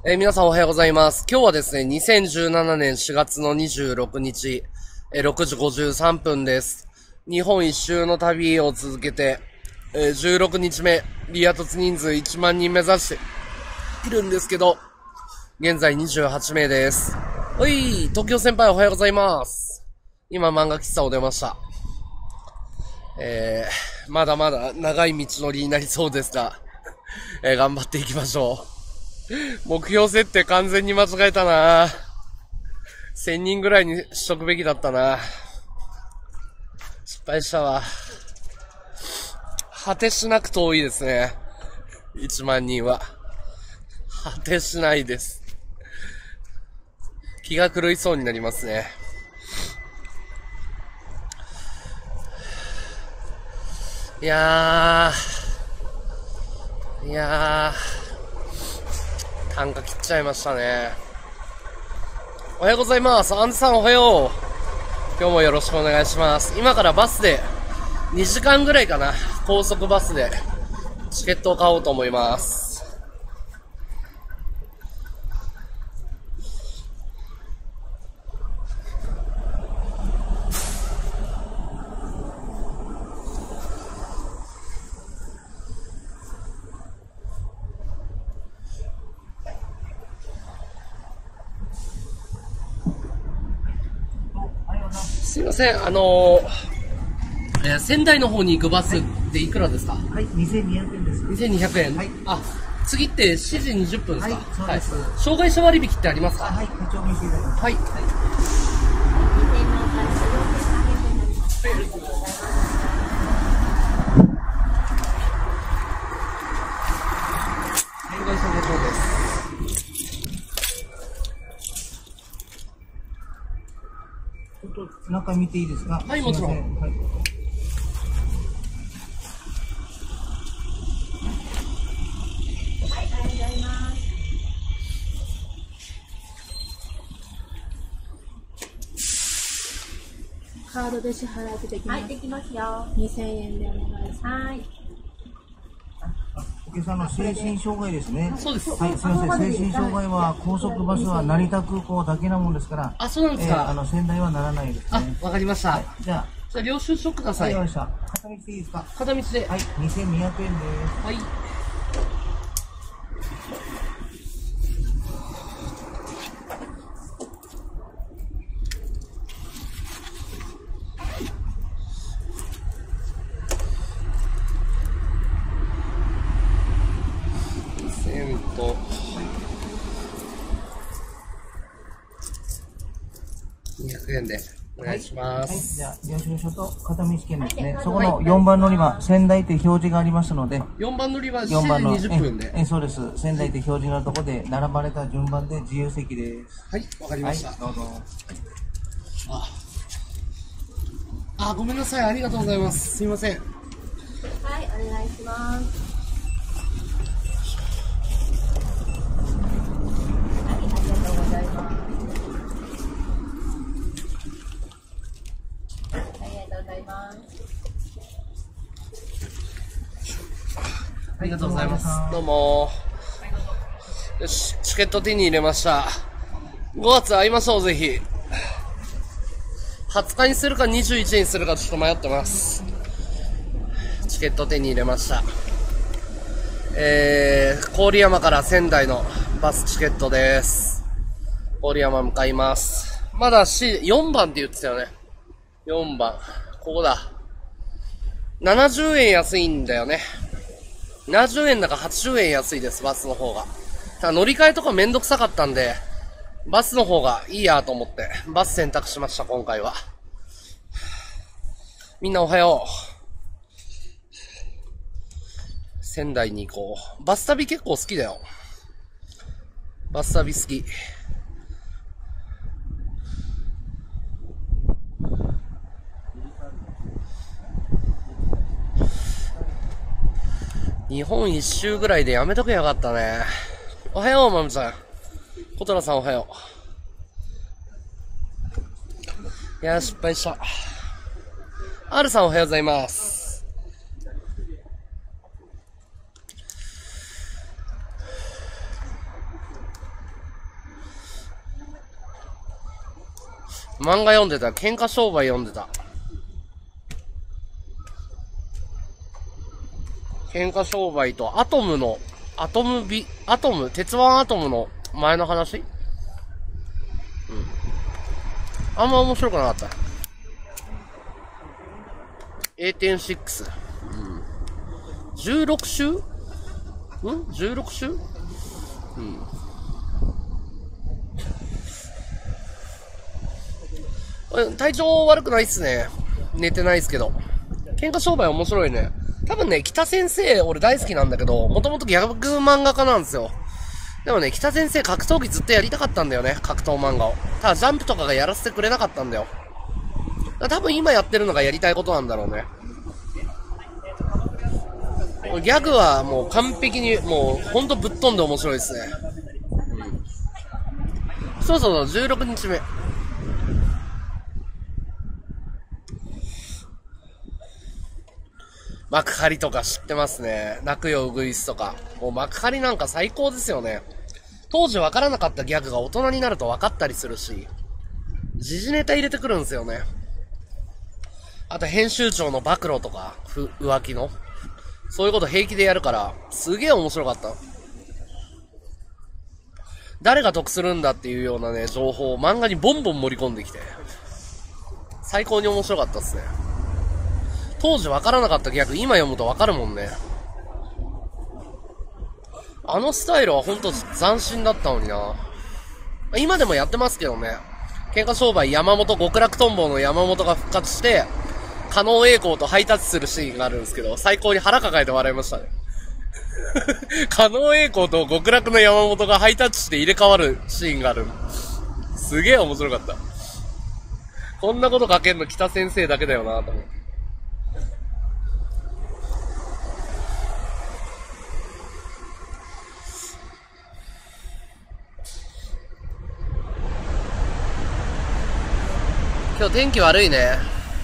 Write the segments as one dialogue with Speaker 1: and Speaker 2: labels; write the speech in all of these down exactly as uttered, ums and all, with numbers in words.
Speaker 1: えー、皆さんおはようございます。今日はですね、にせんじゅうななねんしがつのにじゅうろくにち、えー、ろくじごじゅうさんぷんです。日本一周の旅を続けて、えー、じゅうろくにちめ、リア突人数いちまんにん目指しているんですけど、現在にじゅうはちめいです。おい、東京先輩おはようございます。今漫画喫茶を出ました。えー、まだまだ長い道のりになりそうですが、えー、頑張っていきましょう。目標設定完全に間違えたな。せんにんぐらいにしとくべきだったな。失敗したわ。果てしなく遠いですね。いちまんにんは。果てしないです。気が狂いそうになりますね。いやー。いやー。単価切っちゃいましたね。おはようございます。アンズさんおはよう。今日もよろしくお願いします。今からバスでにじかんぐらいかな。高速バスでチケットを買おうと思います。すいません、あのーえー、仙台の方に行くバスでいくらですか？
Speaker 2: はい、にせんにひゃくえんです。
Speaker 1: にせんにひゃくえん。
Speaker 2: はい。
Speaker 1: あ、次ってしちじにじゅっぷんですか？
Speaker 2: はい、そうです。はい、
Speaker 1: 障害者割引ってありますか？
Speaker 2: はい、ご調見していただきます。
Speaker 1: はい。はい。障害者でそうです。
Speaker 2: ちょっと中見ていいですか？
Speaker 1: はい、もちろん。
Speaker 2: はい。
Speaker 3: カードで支払いできます。
Speaker 4: はい、できますよ。
Speaker 3: にせんえんでお願いします。
Speaker 4: はい。
Speaker 2: お客さんの精神障害ですね。
Speaker 1: そうです。
Speaker 2: はい、すみません。精神障害は高速バスは成田空港だけなもんですから。
Speaker 1: あ、そうなんですか。
Speaker 2: えー、あの仙台はならないですね。
Speaker 1: あ、わかりました。
Speaker 2: はい、じゃあ、
Speaker 1: じゃあ領収書ください。
Speaker 2: わかりました。片道でいいですか？
Speaker 1: 片道で。
Speaker 2: はい、にせんにひゃくえんです。
Speaker 1: はい。せんとにひゃくえんでお願いします。
Speaker 2: はい、はい、じゃあ領収書と片道券ですね。そこのよんばん乗り場、仙台って表示がありますので。
Speaker 1: よんばん乗り場しち
Speaker 2: よんばんの
Speaker 1: じにじゅっぷんで。
Speaker 2: ええ、そうです。仙台って表示のところで並ばれた順番で自由席です。
Speaker 1: はい、わかりました。
Speaker 2: はい、どうぞ。
Speaker 1: ああ、ごめんなさい。ありがとうございます。すいません。
Speaker 4: はい、お願いします。はい、ありがとうございます。ありがとうございます。
Speaker 1: ありがとうございます。どうも。よし、チケット手に入れました。ごがつ会いましょう、ぜひ。はつかにするかにじゅういちにするかちょっと迷ってます。チケット手に入れました。えー、郡山から仙台のバスチケットです。郡山向かいます。まだ C、よんばんって言ってたよね。よんばん。ここだ。ななじゅうえん安いんだよね。ななじゅうえんだかはちじゅうえん安いです、バスの方が。ただ乗り換えとかめんどくさかったんで、バスの方がいいやと思って、バス選択しました、今回は。みんなおはよう。仙台に行こう。バス旅結構好きだよ。バス旅好き。日本一周ぐらいでやめとけよかったね。おはよう、まむちゃん。小虎さんおはよう。いやー、失敗した。R さんおはようございます。 漫画読んでた。喧嘩商売読んでた。喧嘩商売とアトムの、アトムビ、アトム、鉄腕アトムの前の話？うん。あんま面白くなかった。エーテンシックス。うん。じゅうろく週？ん ?じゅうろく 週？うん。体調悪くないっすね。寝てないっすけど。喧嘩商売面白いね。多分ね、北先生、俺大好きなんだけど、もともとギャグ漫画家なんですよ。でもね、北先生格闘技ずっとやりたかったんだよね、格闘漫画を。ただジャンプとかがやらせてくれなかったんだよ。多分今やってるのがやりたいことなんだろうね。ギャグはもう完璧に、もうほんとぶっ飛んで面白いですね。うん。そうそうそう、じゅうろくにちめ。幕張とか知ってますね。泣くよウグイスとか。もう幕張なんか最高ですよね。当時分からなかったギャグが大人になると分かったりするし、時事ネタ入れてくるんですよね。あと編集長の暴露とか、ふ浮気の。そういうこと平気でやるから、すげえ面白かった。誰が得するんだっていうようなね、情報を漫画にボンボン盛り込んできて、最高に面白かったっすね。当時分からなかったギャグ、今読むと分かるもんね。あのスタイルはほんと斬新だったのにな。今でもやってますけどね。喧嘩商売山本、極楽とんぼの山本が復活して、加納栄光とハイタッチするシーンがあるんですけど、最高に腹抱えて笑いましたね。加納栄光と極楽の山本がハイタッチして入れ替わるシーンがある。すげえ面白かった。こんなこと書けんの北先生だけだよなと思って。今日天気悪いね。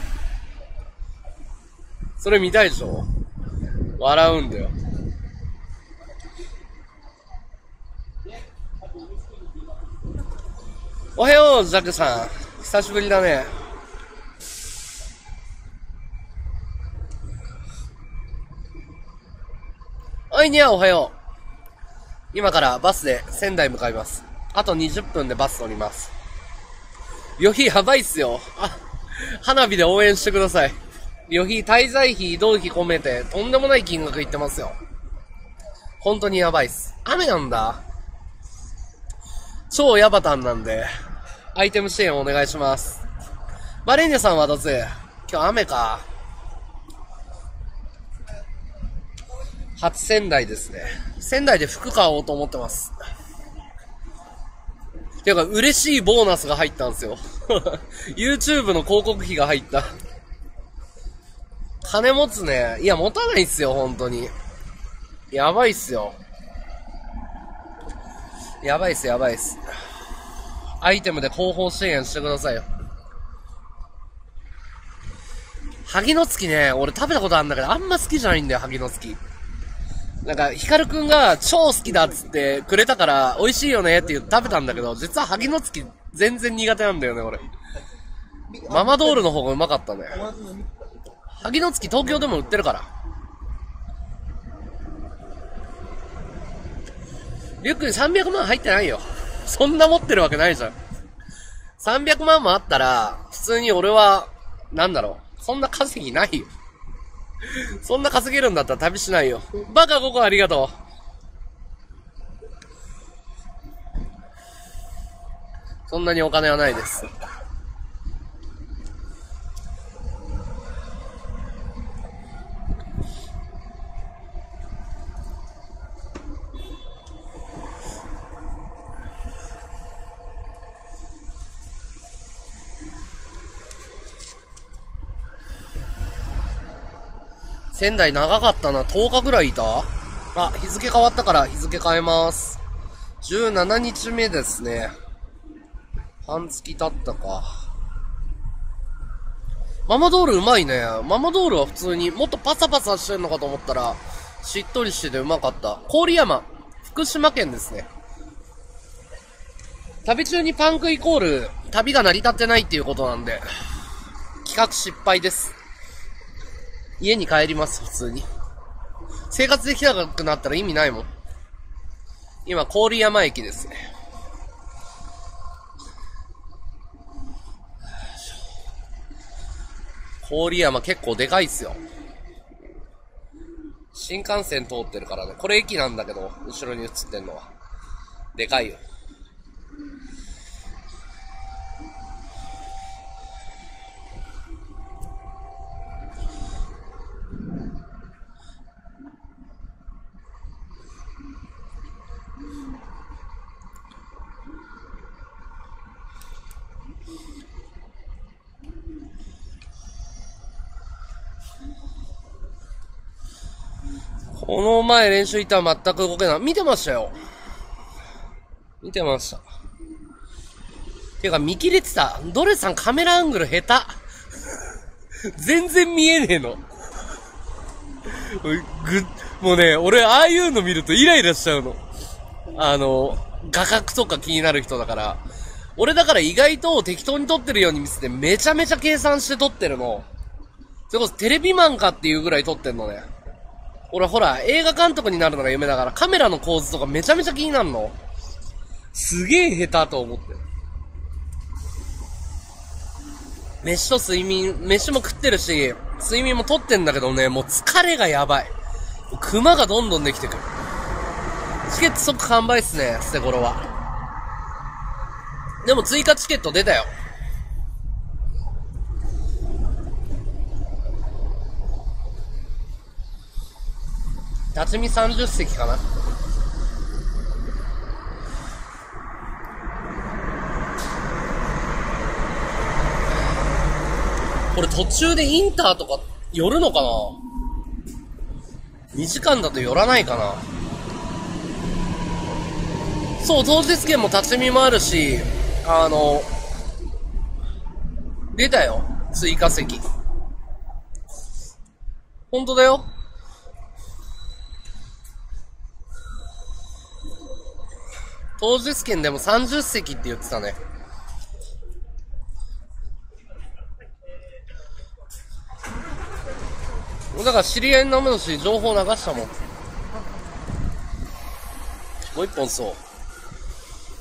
Speaker 1: それ見たいでしょ？笑うんだよ。おはよう、ザクさん。久しぶりだね。おいにゃ、おはよう。今からバスで仙台向かいます。あとにじゅっぷんでバス乗ります。旅費やばいっすよ。あ、花火で応援してください。旅費、滞在費、移動費込めて、とんでもない金額いってますよ。本当にやばいっす。雨なんだ。超ヤバタンなんで、アイテム支援お願いします。バレンニャさんはどうせ、今日雨か。初仙台ですね。仙台で服買おうと思ってます。ていうか、嬉しいボーナスが入ったんですよ。YouTube の広告費が入った。金持つね。いや、持たないっすよ、本当に。やばいっすよ。やばいっす、やばいっす。アイテムで後方支援してくださいよ。萩の月ね、俺食べたことあるんだけど、あんま好きじゃないんだよ、萩の月。なんか、ヒカルくんが超好きだっつってくれたから、美味しいよねって言って食べたんだけど、実は萩の月全然苦手なんだよね、俺。ママドールの方がうまかったね。萩の月東京でも売ってるから。リュックにさんびゃくまん入ってないよ。そんな持ってるわけないじゃん。さんびゃくまんもあったら、普通に俺は、なんだろう。そんな稼ぎないよ。そんな稼げるんだったら旅しないよ。バカごこありがとう。そんなにお金はないです。仙台長かったな。とおかぐらいいた？あ、日付変わったから日付変えます。じゅうしちにちめですね。半月経ったか。ママドールうまいね。ママドールは普通にもっとパサパサしてんのかと思ったら、しっとりしててうまかった。郡山、福島県ですね。旅中にパンクイコール旅が成り立ってないっていうことなんで、企画失敗です。家に帰ります、普通に。生活できなくなったら意味ないもん。今、郡山駅ですね。郡山結構でかいっすよ。新幹線通ってるからね。これ駅なんだけど、後ろに映ってんのは。でかいよ。この前練習行ったら全く動けない。見てましたよ。見てました。てか見切れてた。ドレさんカメラアングル下手。全然見えねえの。ぐ、もうね、俺ああいうの見るとイライラしちゃうの。あの、画角とか気になる人だから。俺だから意外と適当に撮ってるように見せてめちゃめちゃ計算して撮ってるの。それこそテレビマンかっていうぐらい撮ってんのね。俺ほら、映画監督になるのが夢だから、カメラの構図とかめちゃめちゃ気になるの。すげえ下手と思って。飯と睡眠、飯も食ってるし、睡眠も取ってんだけどね、もう疲れがやばい。クマがどんどんできてくる。チケット即完売っすね、捨て頃は。でも追加チケット出たよ。立ち見さんじゅっせきかな。これ途中でインターとか寄るのかな ?に 時間だと寄らないかな。そう、当日券も立ち見もあるし、あの、出たよ。追加席。ほんとだよ。当日券でもさんじゅっせきって言ってたね。だから知り合いの飲むし、情報流したもん。もう一本そう。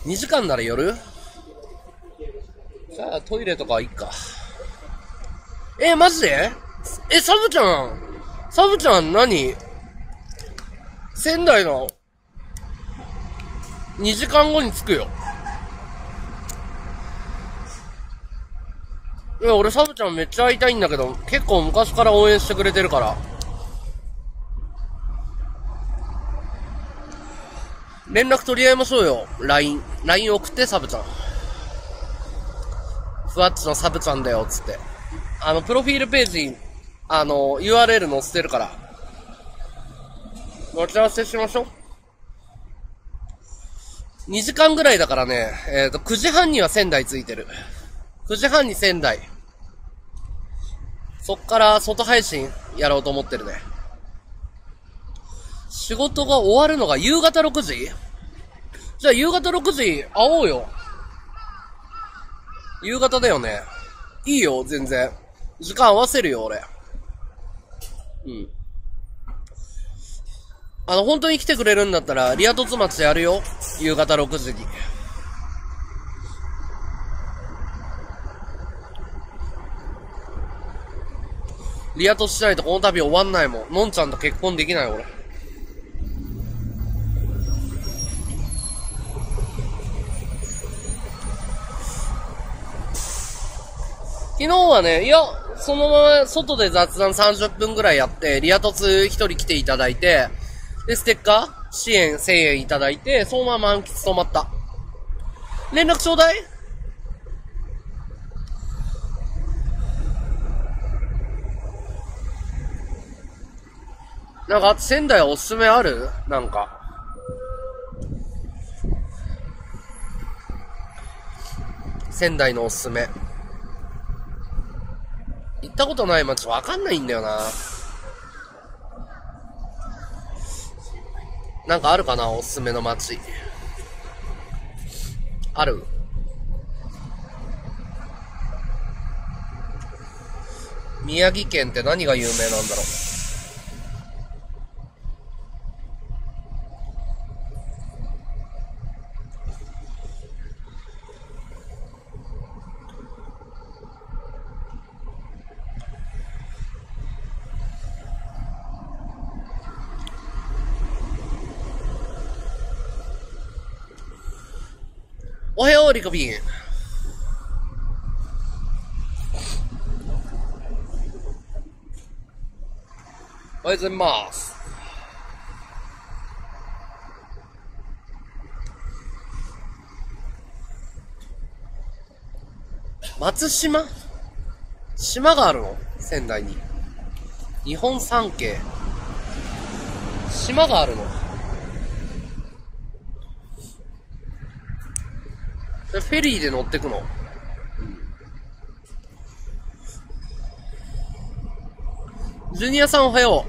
Speaker 1: にじかんなら寄る？じゃあトイレとかいいか。え、マジで？え、サブちゃんサブちゃん何？仙台のにじかんごに着くよ。いや、俺サブちゃんめっちゃ会いたいんだけど、結構昔から応援してくれてるから。連絡取り合いましょうよ。ライン。ライン 送って、サブちゃん。ふわっちのサブちゃんだよ、つって。あの、プロフィールページ、あの、ユーアールエル 載せてるから。待ち合わせしましょう。にじかんぐらいだからね、えっと、くじはんには仙台着いてる。くじはんに仙台。そっから外配信やろうと思ってるね。仕事が終わるのが夕方ろくじ？じゃあ夕方ろくじ会おうよ。夕方だよね。いいよ、全然。時間合わせるよ、俺。うん。あの、本当に来てくれるんだったら、リア凸町やるよ。夕方ろくじに。リア凸しないとこの旅終わんないもん。のんちゃんと結婚できない、俺。昨日はね、いや、そのまま外で雑談さんじゅっぷんぐらいやって、リア凸一人来ていただいて、で、ステッカー支援せんえんいただいて、そのまま満喫止まった。連絡ちょうだい？なんか、仙台おすすめある？なんか。仙台のおすすめ。行ったことない街わかんないんだよな。なんかあるかな、おすすめの街。ある？ 宮城県って何が有名なんだろう。おはよう、リコビン。おはようございます。松島？島があるの？仙台に。日本三景。島があるの？フェリーで乗ってくの？ジュニアさんおはよ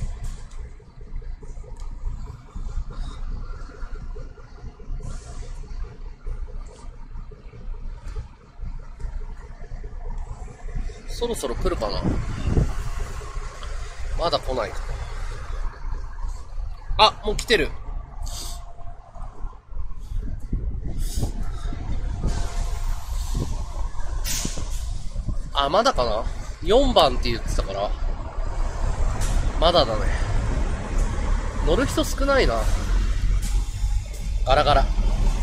Speaker 1: う。そろそろ来るかな？まだ来ないか。あ、もう来てる。あ、まだかな？ よん 番って言ってたから。まだだね。乗る人少ないな。ガラガラ。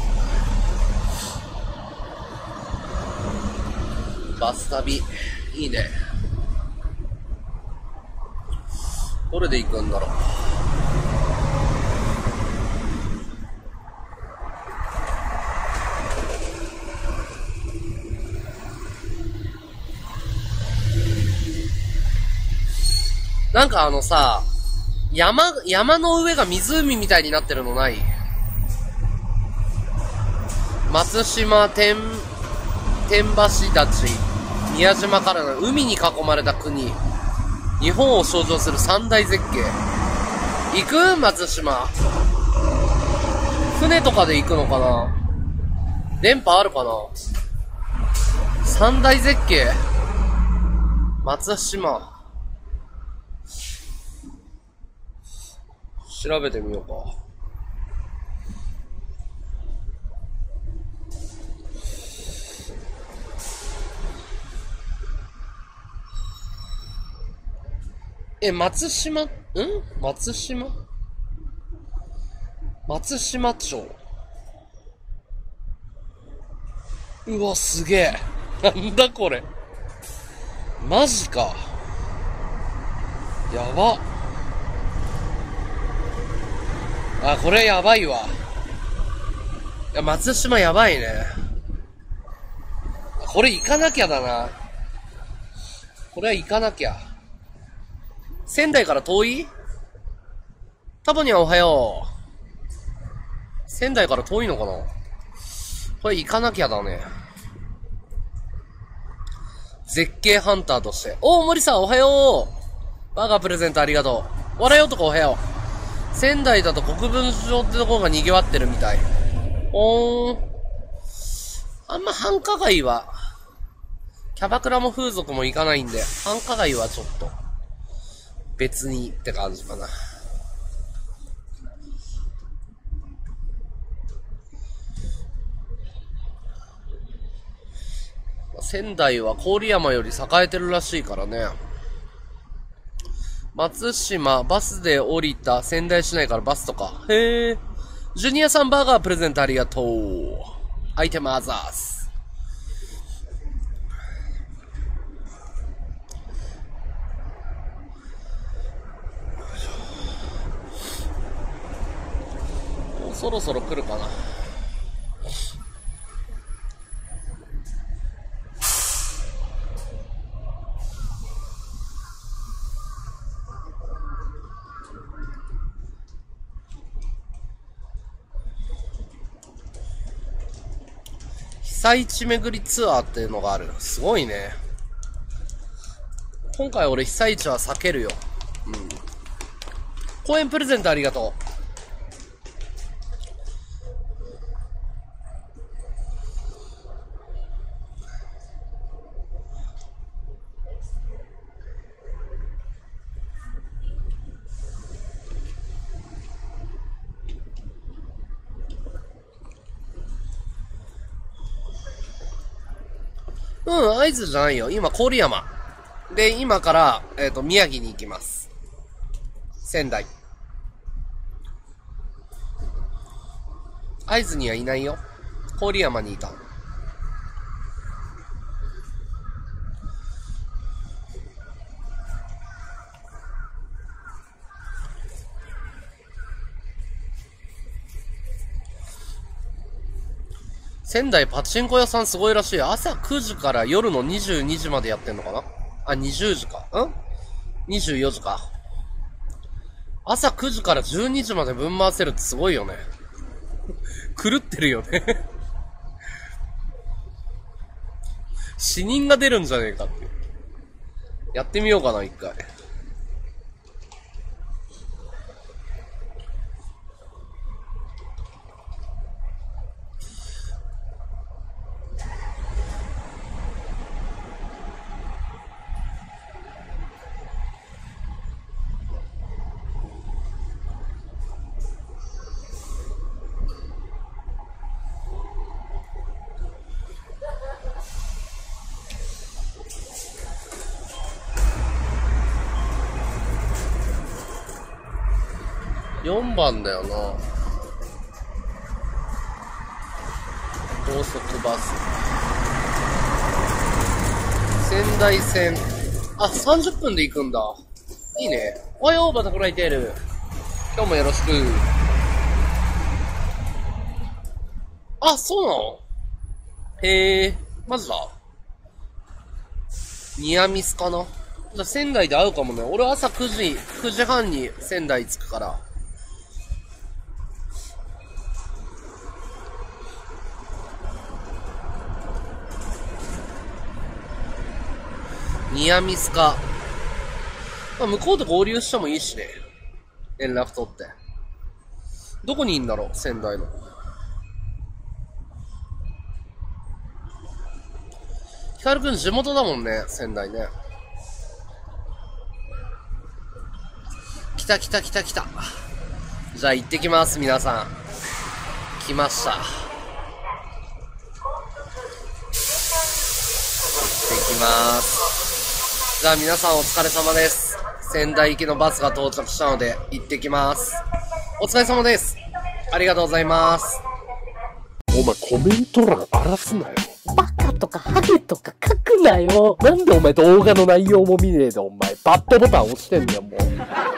Speaker 1: バス旅、いいね。どれで行くんだろう。なんかあのさ、山、山の上が湖みたいになってるのない？松島、天、天橋立、宮島からの海に囲まれた国。日本を象徴する三大絶景。行く？松島。船とかで行くのかな？電波あるかな？三大絶景。松島。調べてみようか。え、松島、ん？松島松島町。うわ、すげえ。なんだこれ。マジか。やば。あ、これやばいわ。いや、松島やばいね。これ行かなきゃだな。これは行かなきゃ。仙台から遠い？タボニャンおはよう。仙台から遠いのかな？これ行かなきゃだね。絶景ハンターとして。おー、森さんおはよう。バーガープレゼントありがとう。笑い男おはよう。仙台だと国分町ってところが賑わってるみたい。おーん。あんま繁華街は、キャバクラも風俗も行かないんで、繁華街はちょっと、別にって感じかな。仙台は郡山より栄えてるらしいからね。松島、バスで降りた仙台市内からバスとか。へえ。ジュニアさんバーガープレゼントありがとう。アイテムアザース。もうそろそろ来るかな。被災地巡りツアーっていうのがある。すごいね。今回俺被災地は避けるよ。うん。公演プレゼントありがとう。 うん、会津じゃないよ。今、郡山。で、今から、えっと、宮城に行きます。仙台。会津にはいないよ。郡山にいた。仙台パチンコ屋さんすごいらしい。朝くじから夜のにじゅうにじまでやってんのかなあ、にじゅうじか。ん ?にじゅうよじか。朝くじからじゅうにじまで分回せるってすごいよね。狂ってるよね。死人が出るんじゃねえかって。やってみようかな、一回。よんばんだよな。高速バス。仙台線。あ、さんじゅっぷんで行くんだ。いいね。おはよう、バタフライテール。今日もよろしく。あ、そうなの？へえ、マジだ。ニアミスかな？じゃあ仙台で会うかもね。俺朝くじ、くじはんに仙台着くから。ニアミスか。まあ、向こうと合流してもいいしね。連絡取って。どこにいんだろう、仙台の。ヒカルくん地元だもんね、仙台ね。来た来た来た来た。じゃあ行ってきます、皆さん。来ました。行ってきます。じゃあ皆さんお疲れ様です。仙台行きのバスが到着したので行ってきます。お疲れ様です。ありがとうございます。
Speaker 5: お前コメント欄荒らすなよ。
Speaker 6: バカとかハゲとか書くなよ。
Speaker 5: なんでお前動画の内容も見ねえでお前バッドボタン押してんだよもう。